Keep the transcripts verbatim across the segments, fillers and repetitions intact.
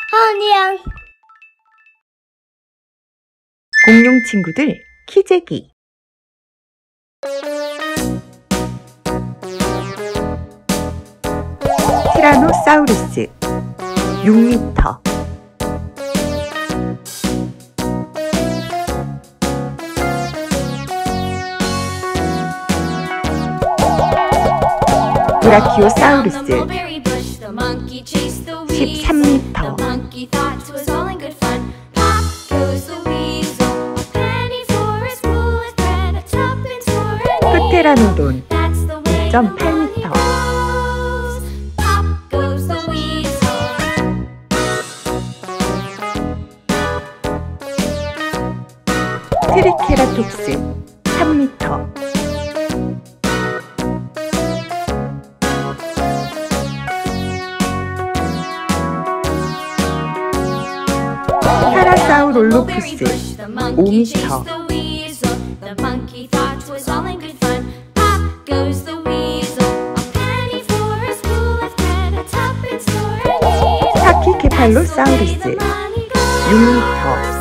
아니야. 공룡 친구들 키재기. 티라노사우루스 육 미터. 브라키오사우루스 십삼 미터. 프테라노돈 이 점 팔 미터. 트리케라톱스 삼 미터. 파라사우롤로푸스 오 미터. 타키케팔로사우루스 육 미터.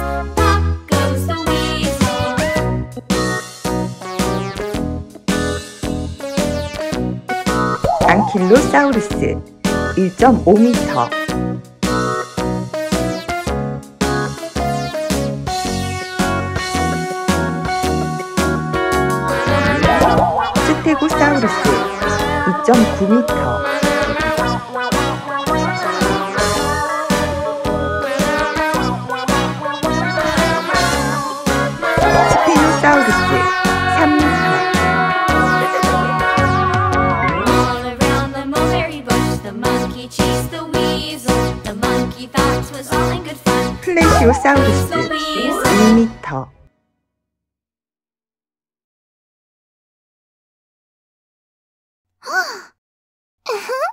앙킬로사우루스 일 점 오 미터. 스테고사우루스 이 점 구 미터. 스피노사우루스 삼 미터. 플레시오사우루스 일 미터. 으흠.